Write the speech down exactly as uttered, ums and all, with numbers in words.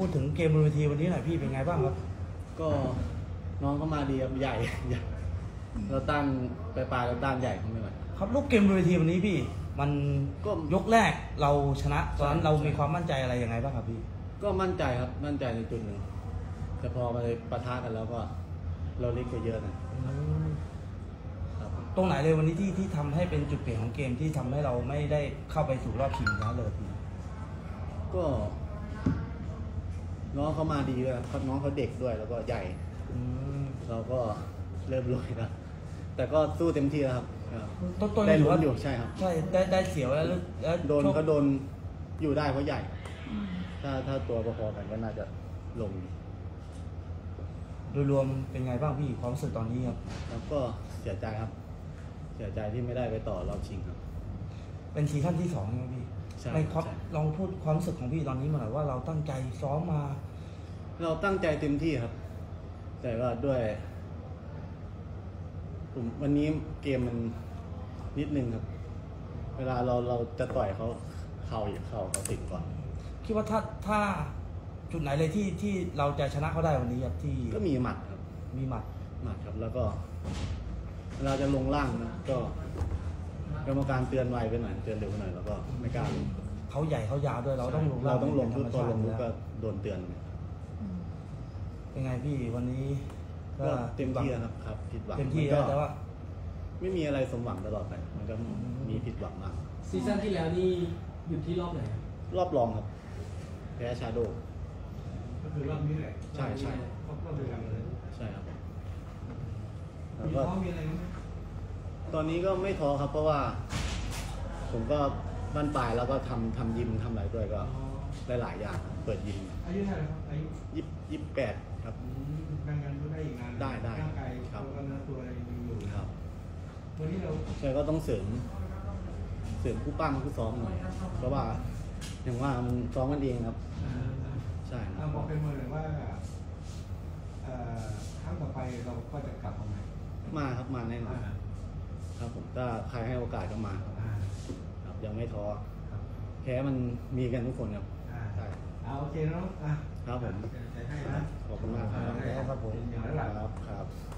ดถึงเกมบนเวทีวันนี้หน่อยพี่เป็นไงบ้างครับก็น้องก็มาดีครับใหญ่เราตั้งปลายๆเราตั้งใหญ่เขาไม่ไหวครับลูกเกมบนเวทีวันนี้พี่มันก็ยกแรกเราชนะตอนนั้นเรามีความมั่นใจอะไรยังไงบ้างครับพี่ก็มั่นใจครับมั่นใจในจุดหนึ่งแต่พอมาปะทะกันแล้วก็เราเล็กไปเยอะนะครับตรงไหนเลยวันนี้ที่ที่ทำให้เป็นจุดเปลี่ยนของเกมที่ทำให้เราไม่ได้เข้าไปสู่รอบชิงชนะเลยพี่ก็น้องเขามาดีด้วยครับน้องเขาเด็กด้วยแล้วก็ใหญ่เราก็เริ่มลุยแล้วแต่ก็สู้เต็มที่แล้วครับต้นต้นได้ลุ้นอยู่ใช่ครับใช่ได้ได้เสียวแล้วโดนเขาโดนอยู่ได้เพราะใหญ่ถ้าถ้าตัวพอๆกันก็น่าจะลงโดยรวมเป็นไงบ้างพี่ความรู้สึกตอนนี้ครับแล้วก็เสียใจครับเสียใจที่ไม่ได้ไปต่อรอบชิงครับเป็นซีซั่นที่สองใช่ไหมพี่ใช่ครับลองพูดความรู้สึกของพี่ตอนนี้มาหน่อยว่าเราตั้งใจซ้อมมาเราตั้งใจเต็มที่ครับแต่ว่าด้วยผมวันนี้เกมมันนิดนึงครับเวลาเราเราจะต่อยเขาเข่าเข่าเขาติดก่อนคิดว่าถ้าถ้าจุดไหนเลยที่ที่เราจะชนะเขาได้วันนี้ครับที่ก็มีหมัดครับมีหมัดหมัดครับแล้วก็เราจะลงล่างนะก็กรรมการเตือนไวไปหน่อยเตือนเร็วไปหน่อยแล้วก็ไม่กล้าเขาใหญ่เขายาวด้วยเราต้องลงเราต้องลงทุกตัวลงทุกก็โดนเตือนเป็นไงพี่วันนี้ก็เต็มที่ครับครับผิดหวังเต็มที่แต่ว่าไม่มีอะไรสมหวังตลอดไปมันก็มีผิดหวังมากซีซั่นที่แล้วนี่หยุดที่รอบไหนรอบรองครับแพ้ชาโดก็คือรอบนี้แหละใช่ใช่รอบเดียวกันเลยใช่ครับแล้วก็มีอะไรไหมตอนนี้ก็ไม่ท้อครับเพราะว่าผมก็บ้านปลายแล้วก็ทำทำยิมทำอะไรด้วยก็ได้หลายอย่างเปิดยิมอายุเท่าไหร่ครับอายุยี่ยี่สิบแปดครับนั่งกันก็ได้อีกนานได้ได้ร่างกายครับก็เนื้อตัวอะไรมีอยู่ครับวันนี้เราใช่ก็ต้องเสริมเสริมผู้ปั้มผู้ซ้อมหน่อยเพราะว่าอย่างว่ามันซ้อมกันเองครับใช่ครับบอกเป็นมือเลยว่าครั้งต่อไปเราก็จะกลับมาใหม่มาครับมาแน่นอนครับผมถ้าใครให้โอกาสก็มาครับยังไม่ท้อแพ้มันมีกันทุกคนครับใช่เอาโอเคเนาะครับผมใจให้นะขอบคุณมากครับครับผมครับครับ